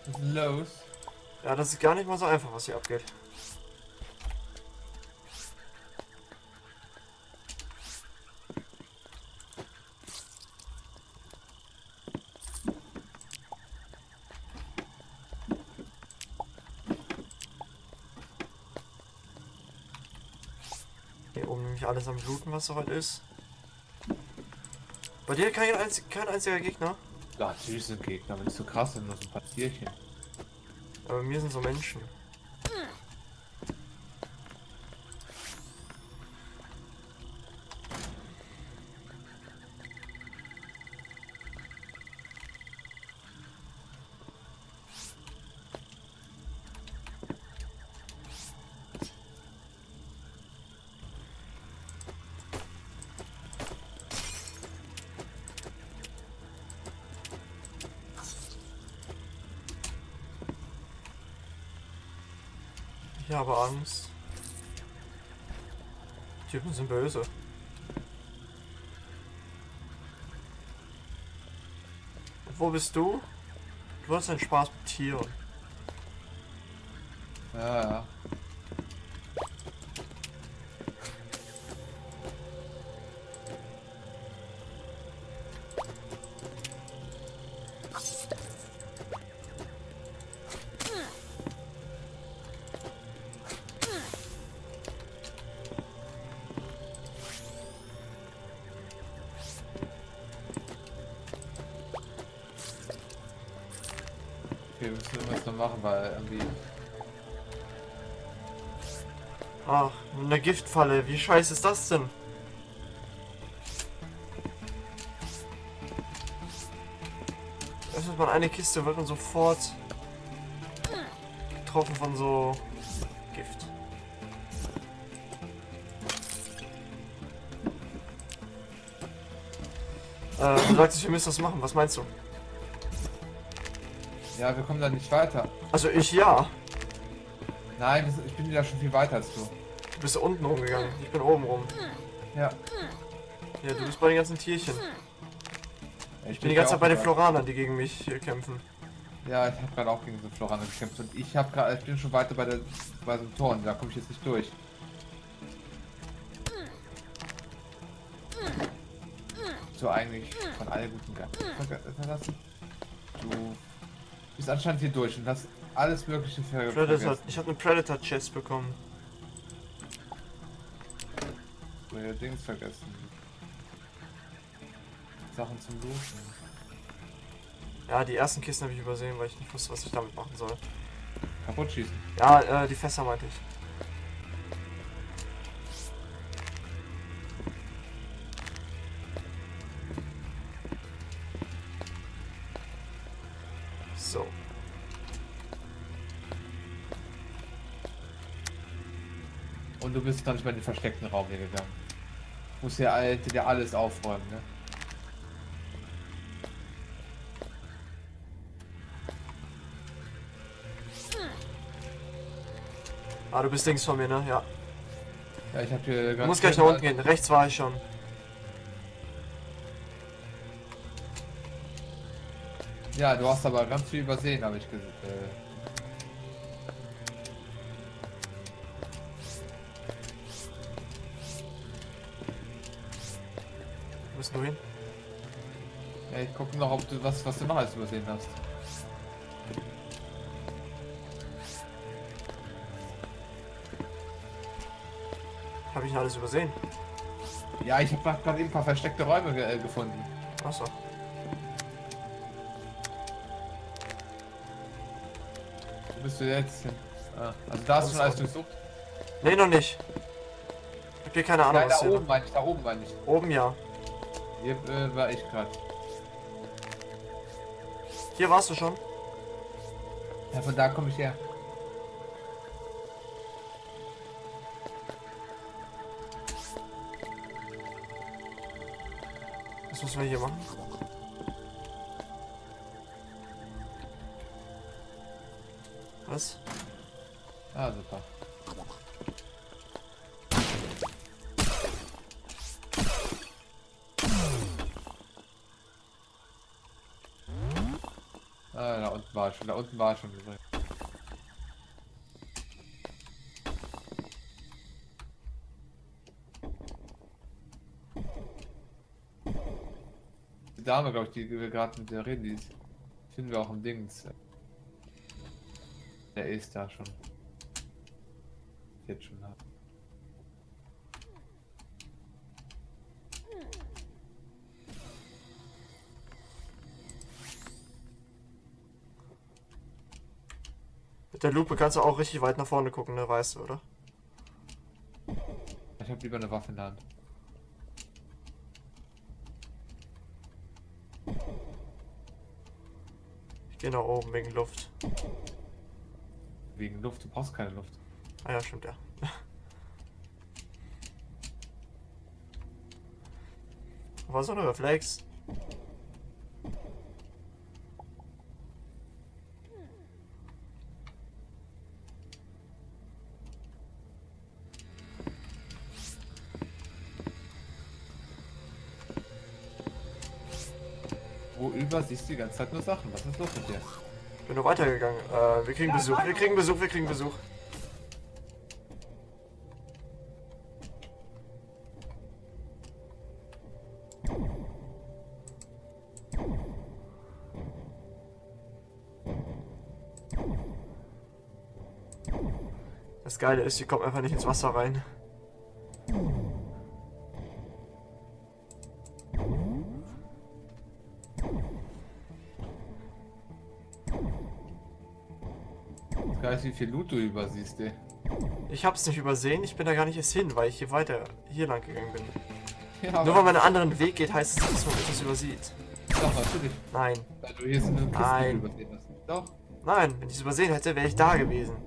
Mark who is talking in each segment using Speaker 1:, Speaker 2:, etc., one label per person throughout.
Speaker 1: Was ist denn los?
Speaker 2: Ja, das ist gar nicht mal so einfach, was hier abgeht. Hier oben nämlich alles am Bluten, was soweit ist. Bei dir kein einziger Gegner?
Speaker 1: Ja, natürlich sind Gegner, wenn es so krass sind, nur so ein paar Tierchen.
Speaker 2: Aber bei mir sind so Menschen. Ich habe Angst. Die Typen sind böse. Und wo bist du? Du hast einen Spaß mit Tieren.
Speaker 1: Ja, ja. Okay, wir müssen irgendwas noch machen, weil irgendwie...
Speaker 2: Ach, eine Giftfalle. Wie scheiße ist das denn? Öffnet man eine Kiste, wird man sofort getroffen von so Gift. Du sagtest, wir müssen das machen. Was meinst du?
Speaker 1: Ja, wir kommen da nicht weiter.
Speaker 2: Also ich ja.
Speaker 1: Nein, ich bin ja schon viel weiter als du.
Speaker 2: Du bist unten rumgegangen. Ich bin oben rum.
Speaker 1: Ja.
Speaker 2: Ja, du bist bei den ganzen Tierchen.
Speaker 1: Ich
Speaker 2: bin die ganze Zeit bei den Floranern, die gegen mich hier kämpfen.
Speaker 1: Ja, ich habe gerade auch gegen so Floraner gekämpft und ich bin schon weiter bei so einem Tor und da komme ich jetzt nicht durch. So eigentlich von allen guten verlassen. Du bist anscheinend hier durch und hast alles mögliche
Speaker 2: Predator. Ich habe eine Predator Chest bekommen.
Speaker 1: Dings vergessen. Sachen zum Looten.
Speaker 2: Ja, die ersten Kisten habe ich übersehen, weil ich nicht wusste, was ich damit machen soll.
Speaker 1: Kaputt schießen.
Speaker 2: Ja, die Fässer meinte ich. So.
Speaker 1: Und du bist noch nicht mal in den versteckten Raum hier gegangen. Muss ja dir alles aufräumen, ne?
Speaker 2: Ah, du bist links von mir, ne? Ja.
Speaker 1: Ja, ich hab hier
Speaker 2: Du musst gleich nach unten gehen. Rechts war ich schon.
Speaker 1: Ja, du hast aber ganz viel übersehen, habe ich gesehen.
Speaker 2: Wo bist du hin?
Speaker 1: Ja, ich gucke noch, ob du was du noch alles übersehen hast.
Speaker 2: Habe ich noch alles übersehen?
Speaker 1: Ja, ich habe gerade eben ein paar versteckte Räume gefunden.
Speaker 2: Achso.
Speaker 1: Wo bist du jetzt hin? Ah, also da hast du schon alles durchsucht?
Speaker 2: Ne, noch nicht. Ich hab hier keine Ahnung,
Speaker 1: Nein,
Speaker 2: was
Speaker 1: da
Speaker 2: hier
Speaker 1: oben meine ich, da oben meine ich.
Speaker 2: Oben ja.
Speaker 1: Hier war ich gerade.
Speaker 2: Hier warst du schon.
Speaker 1: Ja, von da komme ich her.
Speaker 2: Was müssen wir hier machen? Was?
Speaker 1: Ah, super. Ah, da unten war ich schon. Da unten war ich schon übrigens. Die Dame, glaube ich, die wir gerade mit der reden, die finden wir auch im Dings. Der ist da schon. Jetzt schon hat.
Speaker 2: Mit der Lupe kannst du auch richtig weit nach vorne gucken, ne? Weißt du, oder?
Speaker 1: Ich habe lieber eine Waffe in der Hand.
Speaker 2: Ich gehe nach oben wegen Luft.
Speaker 1: Wegen Luft, du brauchst keine Luft.
Speaker 2: Ah ja, stimmt ja. War so ein Reflex.
Speaker 1: Wo über siehst du die ganze Zeit nur Sachen. Was ist los mit dir?
Speaker 2: Ich bin nur weitergegangen. Wir kriegen Besuch, wir kriegen Besuch, wir kriegen Besuch. Das Geile ist, die kommt einfach nicht ins Wasser rein.
Speaker 1: Das Geil ist, wie viel Loot du übersiehst, ey.
Speaker 2: Ich hab's nicht übersehen, ich bin da gar nicht erst hin, weil ich hier lang gegangen bin.
Speaker 1: Ja,
Speaker 2: Nur weil man einen anderen Weg geht, heißt es nicht, dass man etwas übersieht.
Speaker 1: doch, natürlich.
Speaker 2: Nein.
Speaker 1: Weil du hier so eine Kiste
Speaker 2: Nein.
Speaker 1: übersehen hast. Doch.
Speaker 2: Nein, wenn ich es übersehen hätte, wäre ich da gewesen.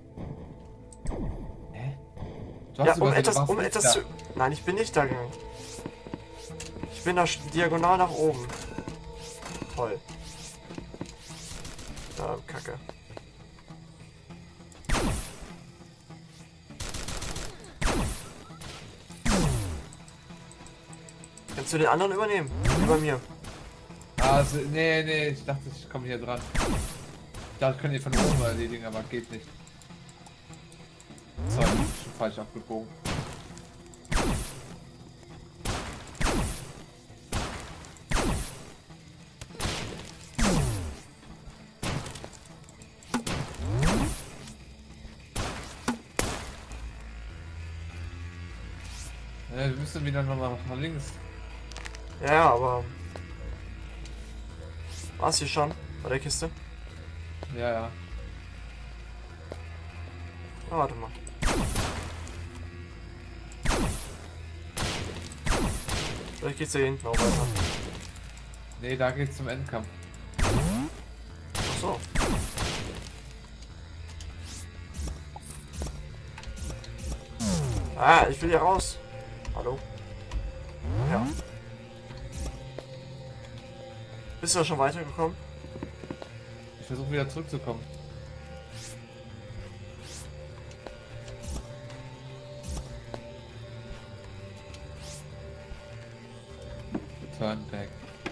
Speaker 1: Hä? Du
Speaker 2: Ja,
Speaker 1: hast übersehen, du warst
Speaker 2: um
Speaker 1: nicht
Speaker 2: etwas
Speaker 1: da.
Speaker 2: zu... Nein, ich bin nicht da gegangen. Ich bin da diagonal nach oben. Toll. Kacke. Kannst du den anderen übernehmen? Wie bei mir.
Speaker 1: Also, nee, ich dachte, ich komme hier dran. Ich dachte, ich könnte ihn von oben erledigen, aber geht nicht. Sorry, ich bin schon falsch abgebogen. Wir müssen wieder nochmal nach links.
Speaker 2: Ja, aber... War's hier schon? Bei der Kiste?
Speaker 1: Ja, ja.
Speaker 2: Ah, warte mal. Vielleicht geht's hier hinten auch weiter.
Speaker 1: Nee, da geht's zum Endkampf.
Speaker 2: Ach so. Ah, ich will hier raus. Hallo? Ja. Bist du da schon weitergekommen?
Speaker 1: Ich versuche wieder zurückzukommen. Turn back.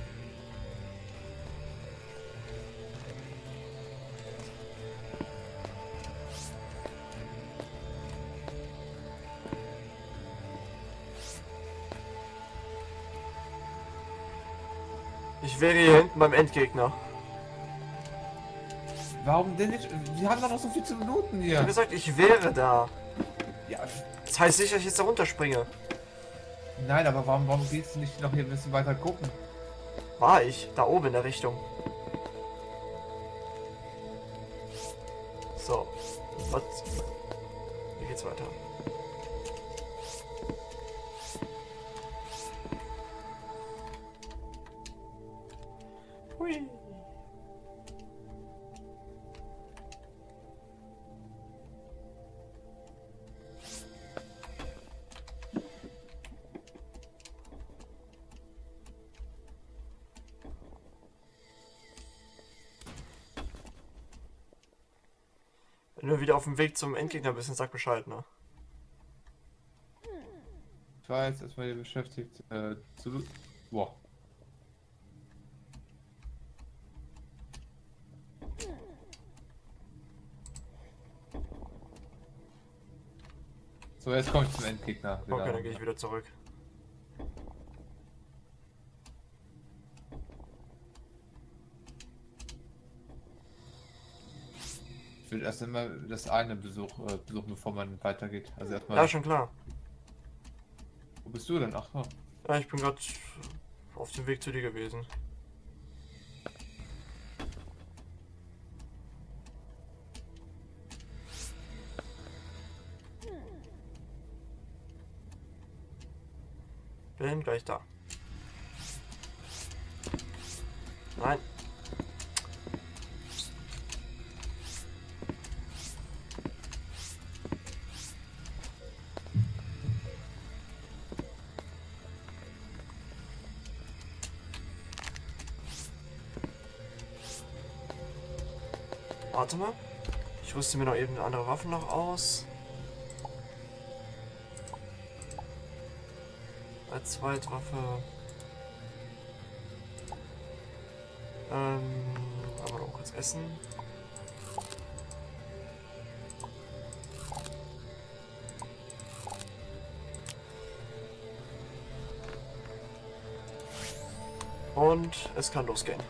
Speaker 2: Ich wäre hier hinten beim Endgegner.
Speaker 1: Warum denn nicht? Wir haben doch noch so viel zu Minuten
Speaker 2: Ich habe
Speaker 1: hier.
Speaker 2: gesagt, ich wäre da.
Speaker 1: Ja,
Speaker 2: Das heißt nicht, dass ich jetzt da runterspringe.
Speaker 1: nein, aber warum gehst du nicht noch hier ein bisschen weiter gucken?
Speaker 2: War ich. Da oben in der Richtung. So. Was? Wie geht's weiter? Hui. Wenn du wieder auf dem Weg zum Endgegner bist, dann sag Bescheid, ne?
Speaker 1: Ich war jetzt erstmal hier beschäftigt zu... Boah. So, jetzt komme ich zum Endgegner. Wieder.
Speaker 2: Okay, dann gehe ich wieder zurück.
Speaker 1: Ich will erst immer das eine besuchen, bevor man weitergeht. Also erstmal.
Speaker 2: Ja, schon klar.
Speaker 1: Wo bist du denn? Ach, oh.
Speaker 2: Ja, ich bin gerade auf dem Weg zu dir gewesen. Bin gleich da. Nein. Warte mal. Ich rüste mir noch eben eine andere Waffe noch aus. Als Zweitwaffe. Aber noch kurz essen. Und es kann losgehen.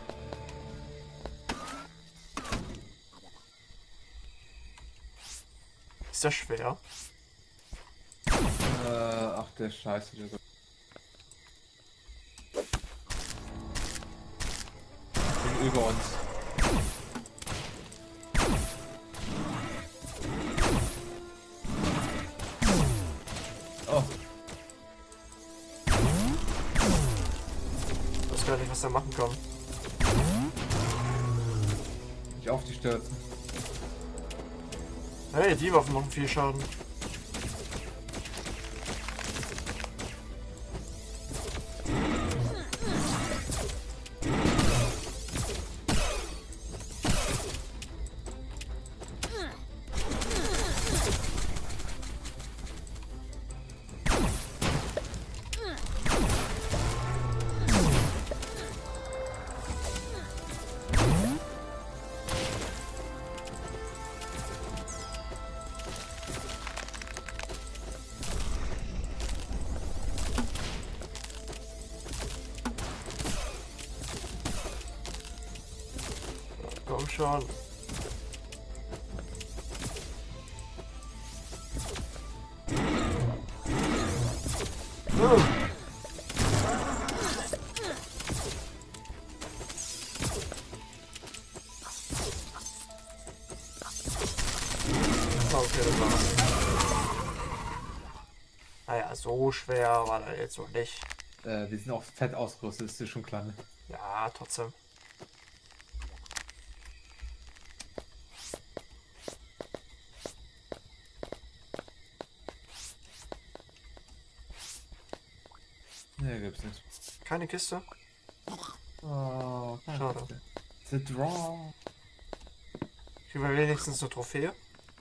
Speaker 2: Ist das schwer?
Speaker 1: Ach der Scheiße. Der bin über uns. Oh.
Speaker 2: Ich weiß gar nicht, was er machen kann.
Speaker 1: Nicht auf die stürzen.
Speaker 2: Hey, die Waffen machen viel Schaden. Komm schon. Okay, das war's. Naja, so schwer war das jetzt noch nicht.
Speaker 1: Wir sind auch fett ausgerüstet, ist dir schon klar, ne?
Speaker 2: Ja, trotzdem.
Speaker 1: Ne, gibt's nicht.
Speaker 2: Keine Kiste?
Speaker 1: Oh,
Speaker 2: Schade.
Speaker 1: The Draw.
Speaker 2: Kriegen wir wenigstens eine Trophäe?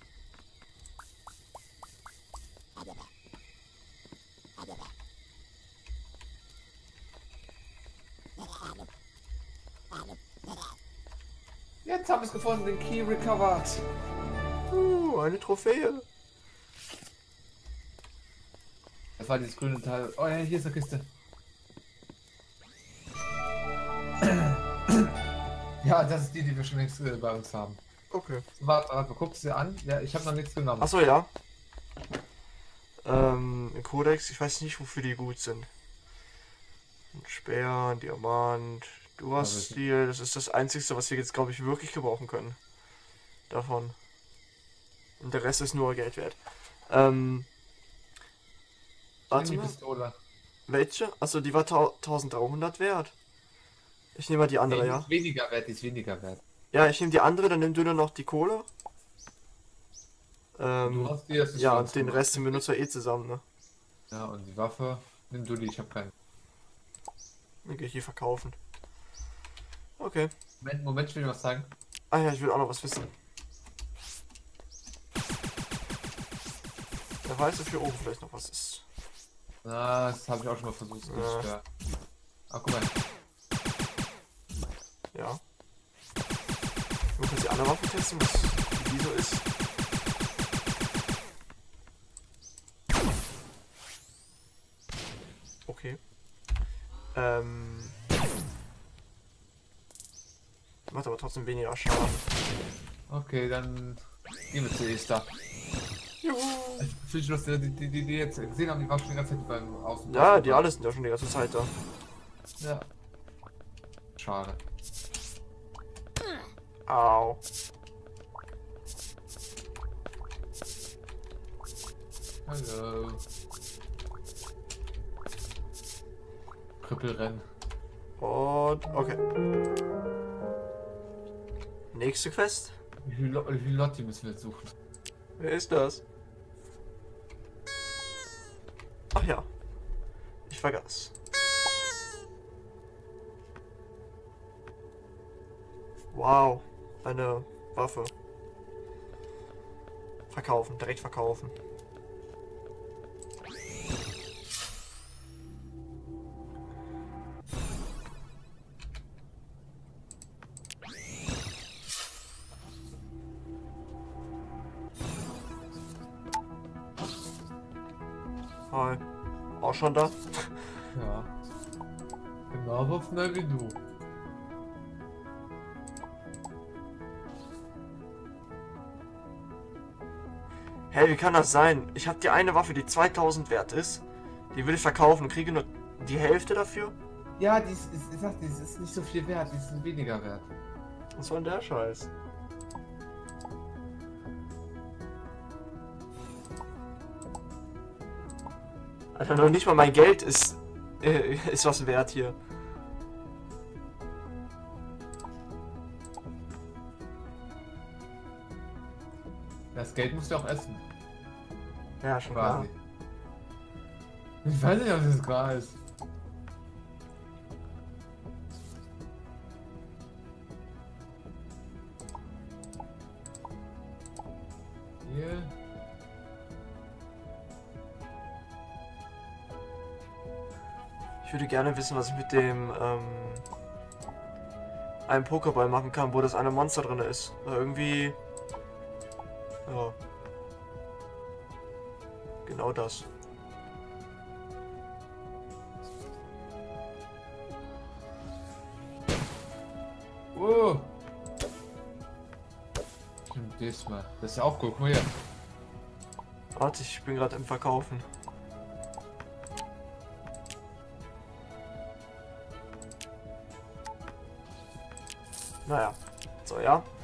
Speaker 1: Jetzt haben wir es gefunden, den Key recovered.
Speaker 2: Eine Trophäe.
Speaker 1: Das war dieses grüne Teil. Oh ja, hier ist eine Kiste. Ja, das ist die, die wir schon längst bei uns haben.
Speaker 2: Okay.
Speaker 1: Warte, guck sie an. Ja, ich habe noch nichts genommen.
Speaker 2: Achso, ja. Ein Kodex, ich weiß nicht, wofür die gut sind. Ein Speer, ein Diamant, Durastil, das ist das Einzige, was wir jetzt, glaube ich, wirklich gebrauchen können. Davon. Und der Rest ist nur Geld wert. Warte
Speaker 1: die
Speaker 2: mal.
Speaker 1: Pistole.
Speaker 2: Welche? Achso, die war 1300 wert. Ich nehme mal die andere,
Speaker 1: Nee,
Speaker 2: ja.
Speaker 1: die ist weniger wert, die ist weniger wert.
Speaker 2: Ja, ich nehme die andere, dann nimm du nur noch die Kohle.
Speaker 1: Du hast die, das ist
Speaker 2: Ja,
Speaker 1: schon
Speaker 2: und den
Speaker 1: gut.
Speaker 2: Rest den benutzen wir eh zusammen, ne?
Speaker 1: Ja, und die Waffe, nimm du die, ich habe keine.
Speaker 2: Dann gehe ich die verkaufen. Okay.
Speaker 1: Moment, ich will dir was sagen.
Speaker 2: Ah ja, ich will auch noch was wissen. Wer weiß, ob hier oben vielleicht noch was ist.
Speaker 1: Na, das habe ich auch schon mal versucht. Das ist schwer. Ah, guck mal.
Speaker 2: Ja. Wir können die andere Waffe testen, was die so ist. okay. Macht aber trotzdem weniger Schaden.
Speaker 1: Okay, dann gehen wir zu Esther.
Speaker 2: Juhu.
Speaker 1: Ich finde schon, dass die jetzt gesehen haben, die waren schon die ganze Zeit beim Außen.
Speaker 2: Ja, die alle sind ja schon die ganze Zeit da.
Speaker 1: Ja. Schade.
Speaker 2: Au.
Speaker 1: Hallo. Krüppelrennen.
Speaker 2: Und okay. Nächste Quest.
Speaker 1: Wie viele Lotti müssen wir jetzt suchen?
Speaker 2: Wer ist das? Ach ja. Ich vergaß. Wow. Eine Waffe. Verkaufen. Direkt verkaufen. Hi. Auch schon da?
Speaker 1: Ja. Genau so schnell wie du.
Speaker 2: Hey, wie kann das sein? Ich habe die eine Waffe, die 2000 wert ist. Die will ich verkaufen und kriege nur die Hälfte dafür?
Speaker 1: Ja, ich sag, die ist nicht so viel wert, die ist weniger wert.
Speaker 2: Was soll denn der Scheiß? Alter, noch nicht mal mein Geld ist was wert hier.
Speaker 1: Das Geld musst du auch essen.
Speaker 2: Ja, schon klar.
Speaker 1: Quasi. Ich weiß nicht, ob das klar ist. Hier.
Speaker 2: Ich würde gerne wissen, was ich mit dem einem Pokéball machen kann, wo das eine Monster drin ist. Oder irgendwie. Ja. Genau das.
Speaker 1: Oh. Stimmt, diesmal. Das ist ja auch gut. Guck mal hier.
Speaker 2: Warte, ich bin gerade im Verkaufen. Naja. So, ja.